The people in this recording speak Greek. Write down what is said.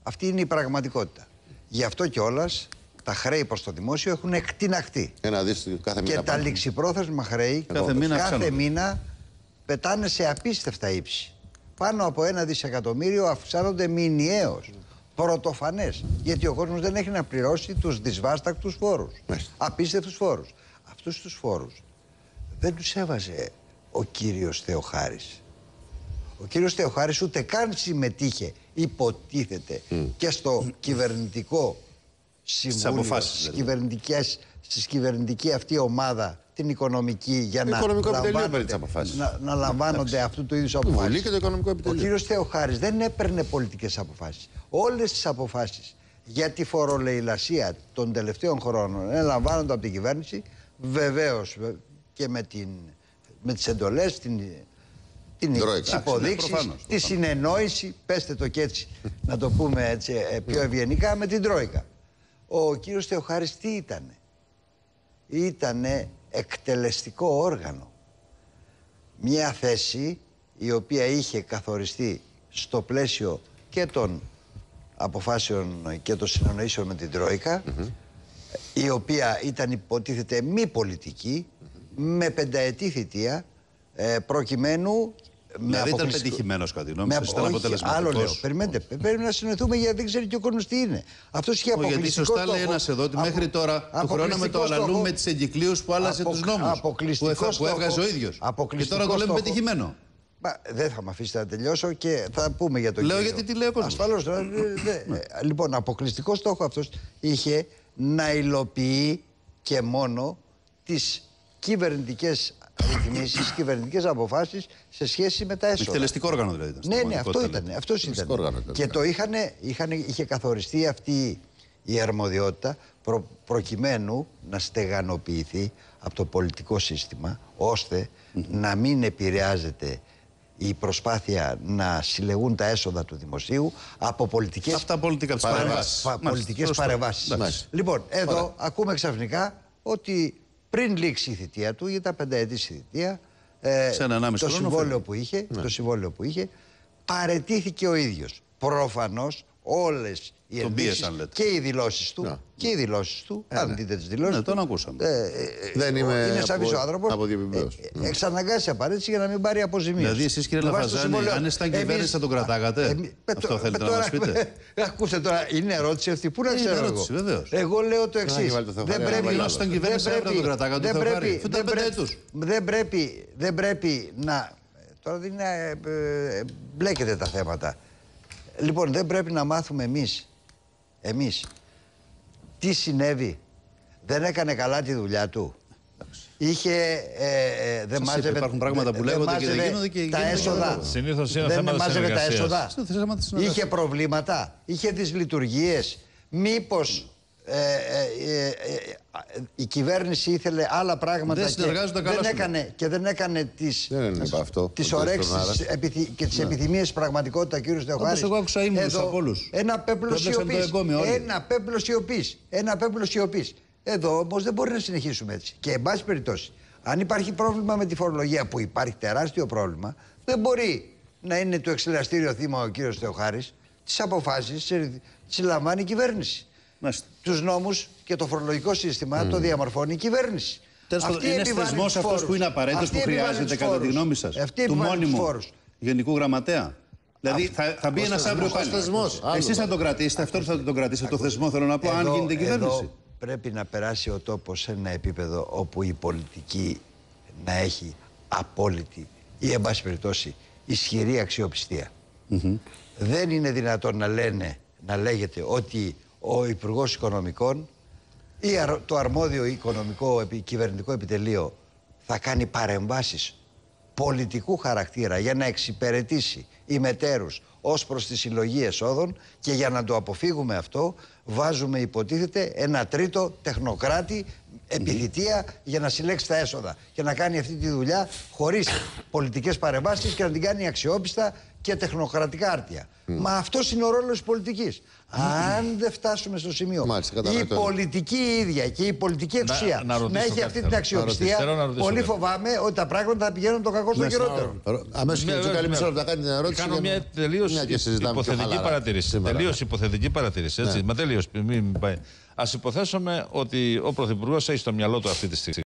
Αυτή είναι η πραγματικότητα. Γι' αυτό κιόλας τα χρέη προς το δημόσιο έχουν εκτιναχτεί. Κάθε μήνα και τα ληξιπρόθεσμα χρέη κάθε μήνα πετάνε σε απίστευτα ύψη. Πάνω από 1 δισεκατομμύριο αυξάνονται μηνιαίως. Πρωτοφανές. Γιατί ο κόσμος δεν έχει να πληρώσει τους δυσβάστακτους φόρους. Απίστευτους φόρους. Αυτούς τους φόρους δεν τους έβαζε ο κύριος Θεοχάρης. Ο κύριος Θεοχάρης ούτε καν συμμετείχε, υποτίθεται, και στο κυβερνητικό συμβούλιο, στις κυβερνητική αυτή ομάδα, την οικονομική, για να λαμβάνονται αυτού του είδους αποφάσεις. Ο κύριος Θεοχάρης δεν έπαιρνε πολιτικές αποφάσεις. Όλες τις αποφάσεις για τη φορολεηλασία των τελευταίων χρόνων λαμβάνονται από την κυβέρνηση, βεβαίως και με τις εντολές, τις υποδείξεις, τη συνεννόηση, πέστε το και έτσι, να το πούμε έτσι πιο ευγενικά, με την Τρόικα. Ο κύριος Θεοχάρης τι ήτανε? Ήτανε εκτελεστικό όργανο. Μια θέση η οποία είχε καθοριστεί στο πλαίσιο και των αποφάσεων και των συνεννοήσεων με την Τρόικα, η οποία ήταν υποτίθεται μη πολιτική, με πενταετή θητεία, προκειμένου... Δηλαδή ήταν πετυχημένος κατά τη γνώμη σας, ήταν αποτελεσματικός. Άλλο λέω. Περιμένετε, πρέπει να συνοηθούμε γιατί δεν ξέρει και ο κόσμος τι είναι. Αυτός είχε αποκλειστικό στόχο. Γιατί σωστά λέει ένας εδώ ότι μέχρι τώρα του χρονάμε το αλαλού με τις εγκυκλίους που άλλαζε τους νόμους. Που έβγαζε ο ίδιος. Και τώρα το λέμε πετυχημένο. Δεν θα με αφήσετε να τελειώσω και θα πούμε για το κύριο. Λέω γιατί τι λέει ο κόσμος. Ασφαλώς. Λοιπόν, αποκλειστικό στόχο αυτός είχε να υλοποιεί και μόνο τις κυβερνητικές ρυθμίσεις, κυβερνητικές αποφάσεις σε σχέση με τα έσοδα. Εκτελεστικό όργανο δηλαδή ήταν. Ναι, αυτό ήταν. Αυτός ήταν. Και το είχε καθοριστεί αυτή η αρμοδιότητα προκειμένου να στεγανοποιηθεί από το πολιτικό σύστημα, ώστε να μην επηρεάζεται η προσπάθεια να συλλεγούν τα έσοδα του δημοσίου από πολιτικές παρεμβάσεις. Λοιπόν, εδώ ακούμε ξαφνικά ότι πριν λήξει η θητεία του, ή τα πενταετής θητεία, το συμβόλαιο που είχε, παραιτήθηκε ο ίδιος. Προφανώς όλες οι ενδείξεις και οι δηλώσεις του, αν δείτε τις δηλώσεις του, τον ακούσαμε. Είναι σαφής ο άνθρωπος, εξαναγκάσει απαραίτηση για να μην πάρει αποζημίωση. Δηλαδή εσείς κύριε Λαφαζάνη, αν ήσταν κυβέρνηση θα τον κρατάγατε? Αυτό θέλετε να μας πείτε? Ακούστε τώρα, είναι ερώτηση αυτή, πού να ξέρω εγώ? Εγώ λέω το εξής. Δεν πρέπει να... Τώρα δεν είναι... μπλέκεται τα θέματα. Λοιπόν, δεν πρέπει να μάθουμε εμείς τι συνέβη? Δεν έκανε καλά τη δουλειά του? Δεν μάζευε... Υπάρχουν πράγματα που λέγονται και δεν γίνονται και τα έσοδα. Συνήθως είναι θέμα της μάζευε τα έσοδα. Είχε προβλήματα, είχε δυσλειτουργίες. Μήπως η κυβέρνηση ήθελε άλλα πράγματα και δεν έκανε τις ορέξεις και τις επιθυμίες πραγματικότητα, κύριος Θεοχάρης. Εγώ άκουσα ήμουν από όλους. Ένα πέπλο σιωπής. Εδώ όμως δεν μπορεί να συνεχίσουμε έτσι. Και εν πάση περιπτώσει, αν υπάρχει πρόβλημα με τη φορολογία, που υπάρχει τεράστιο πρόβλημα, δεν μπορεί να είναι το εξελαστήριο θύμα ο κύριος Θεοχάρης. Τις αποφάσεις τις λαμβάνει η κυβέρνηση. Τους νόμους και το φορολογικό σύστημα το διαμορφώνει η κυβέρνηση. Είναι θεσμός αυτός που είναι απαραίτητος, που χρειάζεται κατά τη γνώμη σας, του μόνιμου γενικού γραμματέα? Δηλαδή θα μπει ένας αύριο πάλι. Εσείς θα τον κρατήσετε, αυτόν θα τον κρατήσετε, το θεσμό θέλω να πω, αν γίνεται κυβέρνηση? Πρέπει να περάσει ο τόπος σε ένα επίπεδο όπου η πολιτική να έχει απόλυτη ή εν πάση περιπτώσει ισχυρή αξιοπιστία. Δεν είναι δυνατόν να λέγεται ότι ο Υπουργός Οικονομικών ή το αρμόδιο οικονομικό κυβερνητικό επιτελείο θα κάνει παρεμβάσεις πολιτικού χαρακτήρα για να εξυπηρετήσει ημετέρους ως προς τη συλλογή εσόδων, και για να το αποφύγουμε αυτό βάζουμε, υποτίθεται, ένα τρίτο τεχνοκράτη επιθυτία για να συλλέξει τα έσοδα και να κάνει αυτή τη δουλειά χωρίς πολιτικές παρεμβάσεις και να την κάνει αξιόπιστα και τεχνοκρατικά άρτια. Μα αυτός είναι ο ρόλος της πολιτικής. Αν δεν φτάσουμε στο σημείο η πολιτική ίδια και η πολιτική εξουσία να έχει αυτή την αξιοπιστία, πολύ φοβάμαι ότι τα πράγματα θα πηγαίνουν το κακό στο χειρότερο. Αμέσως και Τζούκα, μισό λεπτό, κάνει την ερώτηση. Κάνω μια τελείως υποθετική παρατήρηση. Τελείως υποθετική παρατήρηση. Μα τελείως. Ας υποθέσουμε ότι ο Πρωθυπουργός έχει στο μυαλό του αυτή τη στιγμή